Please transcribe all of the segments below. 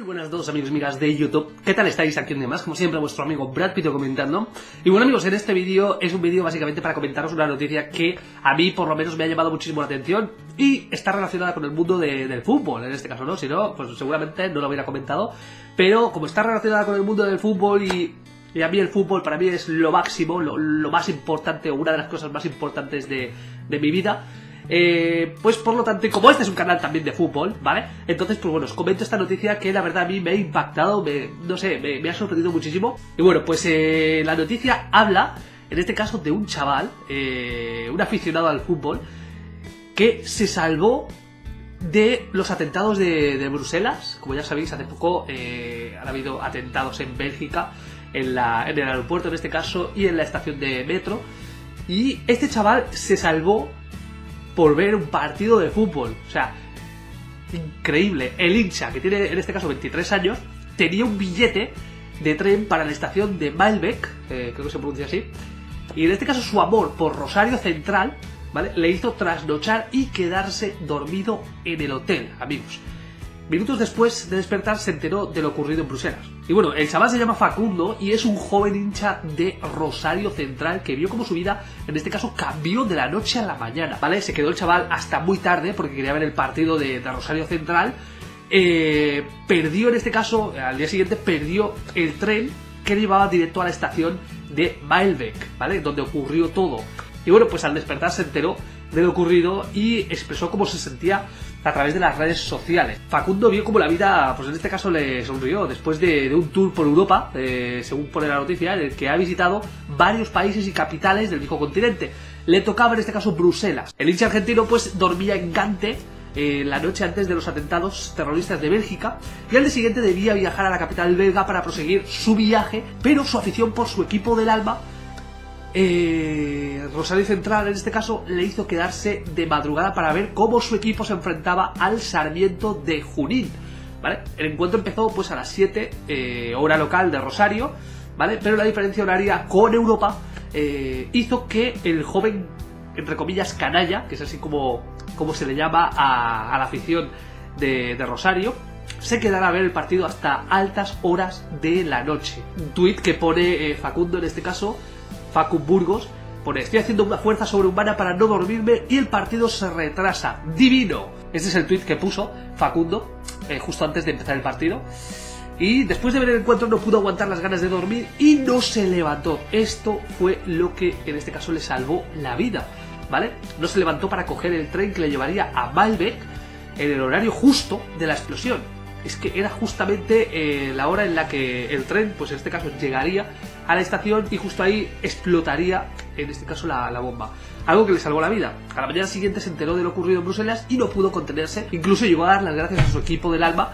Buenas a todos amigos y amigas de YouTube, ¿qué tal estáis? Aquí un día más, como siempre vuestro amigo Brad Pitt comentando. Y bueno amigos, en este vídeo es un vídeo básicamente para comentaros una noticia que a mí por lo menos me ha llamado muchísimo la atención y está relacionada con el mundo del fútbol, en este caso, ¿no? Si no, pues seguramente no lo hubiera comentado, pero como está relacionada con el mundo del fútbol y a mí el fútbol para mí es lo máximo, lo más importante, o una de las cosas más importantes de mi vida. Pues por lo tanto, y como este es un canal también de fútbol, ¿vale? Entonces, pues bueno, os comento esta noticia que la verdad a mí me ha impactado, no sé, me ha sorprendido muchísimo. Y bueno, pues la noticia habla, en este caso, de un chaval, un aficionado al fútbol, que se salvó de los atentados de Bruselas. Como ya sabéis, hace poco han habido atentados en Bélgica, en el aeropuerto en este caso, y en la estación de metro. Y este chaval se salvó por ver un partido de fútbol. O sea, increíble. El hincha, que tiene en este caso 23 años, tenía un billete de tren para la estación de Maalbeek, creo que se pronuncia así, y en este caso su amor por Rosario Central, ¿vale?, le hizo trasnochar y quedarse dormido en el hotel, amigos. Minutos después de despertar se enteró de lo ocurrido en Bruselas. Y bueno, el chaval se llama Facundo y es un joven hincha de Rosario Central que vio como su vida, en este caso, cambió de la noche a la mañana, ¿vale? Se quedó el chaval hasta muy tarde porque quería ver el partido de Rosario Central. Perdió, en este caso, al día siguiente, perdió el tren que llevaba directo a la estación de Maalbeek, ¿vale?, donde ocurrió todo. Y bueno, pues al despertar se enteró de lo ocurrido y expresó cómo se sentía a través de las redes sociales. Facundo vio como la vida, pues en este caso, le sonrió después de un tour por Europa, según pone la noticia, en el que ha visitado varios países y capitales del viejo continente. Le tocaba en este caso Bruselas. El hincha argentino pues dormía en Gante la noche antes de los atentados terroristas de Bélgica, y al día siguiente debía viajar a la capital belga para proseguir su viaje, pero su afición por su equipo del alma, Rosario Central en este caso, le hizo quedarse de madrugada para ver cómo su equipo se enfrentaba al Sarmiento de Junín, ¿vale? El encuentro empezó pues a las 7 hora local de Rosario, ¿vale? Pero la diferencia horaria con Europa hizo que el joven, entre comillas, canalla, que es así como se le llama a la afición de Rosario, se quedará a ver el partido hasta altas horas de la noche. Un tuit que pone Facundo en este caso, Facu Burgos, pone: estoy haciendo una fuerza sobrehumana para no dormirme y el partido se retrasa. ¡Divino! Este es el tuit que puso Facundo justo antes de empezar el partido. Y después de ver el encuentro no pudo aguantar las ganas de dormir y no se levantó. Esto fue lo que en este caso le salvó la vida, ¿vale? No se levantó para coger el tren que le llevaría a Maalbeek en el horario justo de la explosión. Es que era justamente la hora en la que el tren, pues en este caso, llegaría a la estación y justo ahí explotaría, en este caso, la bomba. Algo que le salvó la vida. A la mañana siguiente se enteró de lo ocurrido en Bruselas y no pudo contenerse. Incluso llegó a dar las gracias a su equipo del alma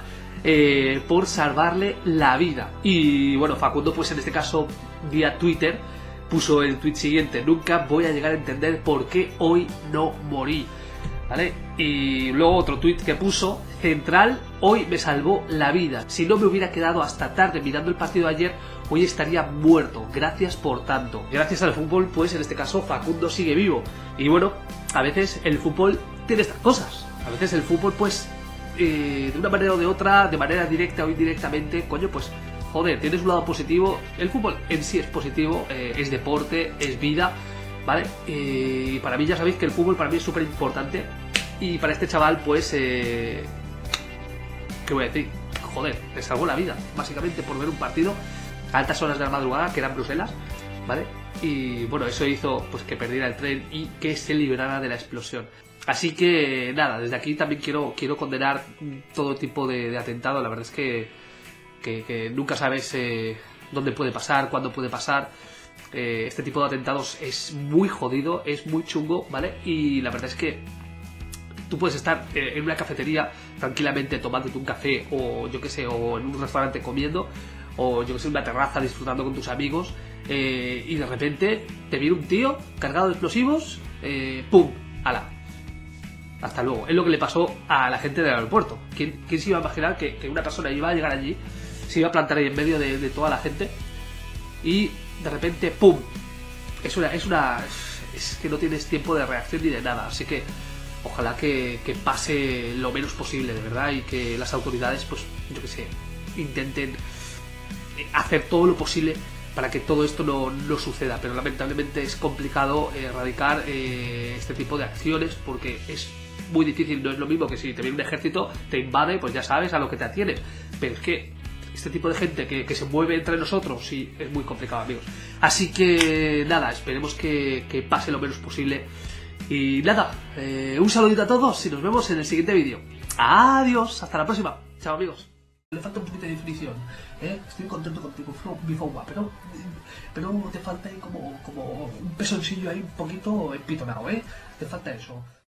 por salvarle la vida. Y bueno, Facundo, pues en este caso, vía Twitter, puso el tweet siguiente: nunca voy a llegar a entender por qué hoy no morí, ¿vale? Y luego otro tweet que puso: Central hoy me salvó la vida. Si no me hubiera quedado hasta tarde mirando el partido de ayer, hoy estaría muerto. Gracias por tanto. Gracias al fútbol, pues en este caso Facundo sigue vivo. Y bueno, a veces el fútbol tiene estas cosas. A veces el fútbol, pues, de una manera o de otra, de manera directa o indirectamente, coño, pues, joder, tienes un lado positivo. El fútbol en sí es positivo, es deporte, es vida, ¿vale? Y para mí ya sabéis que el fútbol para mí es súper importante. Y para este chaval, pues, ¿qué voy a decir? Joder, le salvó la vida, básicamente, por ver un partido a altas horas de la madrugada, que era en Bruselas, ¿vale? Y bueno, eso hizo pues que perdiera el tren y que se librara de la explosión. Así que nada, desde aquí también quiero condenar todo tipo de atentado. La verdad es que nunca sabes dónde puede pasar, cuándo puede pasar. Este tipo de atentados es muy jodido, es muy chungo, ¿vale? Y la verdad es que tú puedes estar en una cafetería tranquilamente tomándote un café, o yo qué sé, o en un restaurante comiendo, o yo que sé, en una terraza disfrutando con tus amigos, y de repente te viene un tío cargado de explosivos, ¡pum! ¡Hala! Hasta luego. Es lo que le pasó a la gente del aeropuerto. ¿Quién se iba a imaginar que una persona iba a llegar allí, se iba a plantar ahí en medio de toda la gente, y de repente ¡pum! Es que no tienes tiempo de reacción ni de nada. Así que ojalá que pase lo menos posible, de verdad, y que las autoridades, pues, yo que sé, intenten hacer todo lo posible para que todo esto no suceda, pero lamentablemente es complicado erradicar este tipo de acciones porque es muy difícil. No es lo mismo que si te viene un ejército, te invade, pues ya sabes a lo que te atienes, pero es que este tipo de gente que se mueve entre nosotros, sí, es muy complicado, amigos. Así que nada, esperemos que pase lo menos posible. Y nada, un saludito a todos y nos vemos en el siguiente vídeo. Adiós, hasta la próxima. Chao, amigos. Le falta un poquito de definición, estoy contento contigo, Bifowa, pero te falta ahí como un pezoncillo ahí un poquito empitonado, te falta eso.